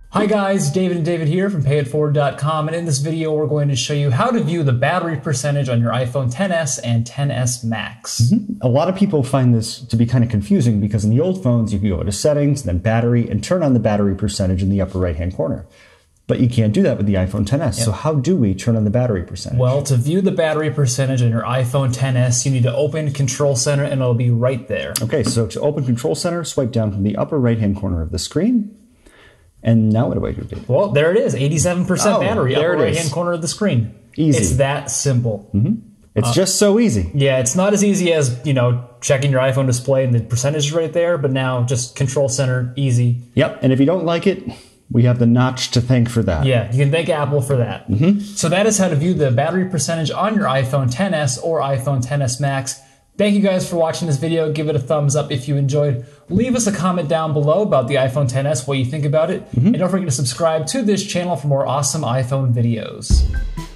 Hi guys, David here from Payette.com, and in this video we're going to show you how to view the battery percentage on your iPhone XS and XS Max. A lot of people find this to be kind of confusing because in the old phones you can go to settings, then battery, and turn on the battery percentage in the upper right hand corner. But you can't do that with the iPhone XS. Yep. So how do we turn on the battery percentage? Well, to view the battery percentage on your iPhone XS, you need to open Control Center and it'll be right there. Okay, so to open Control Center, swipe down from the upper right hand corner of the screen. And now what do I do, Dave? Well, there it is, 87% battery, upper right-hand corner of the screen. Easy. It's that simple. It's just so easy. Yeah, it's not as easy as, checking your iPhone display and the percentage is right there, but now just Control Center, easy. Yep, and if you don't like it, we have the notch to thank for that. Yeah, you can thank Apple for that. So that is how to view the battery percentage on your iPhone XS or iPhone XS Max. Thank you guys for watching this video. Give it a thumbs up if you enjoyed. Leave us a comment down below about the iPhone XS, what you think about it. And don't forget to subscribe to this channel for more awesome iPhone videos.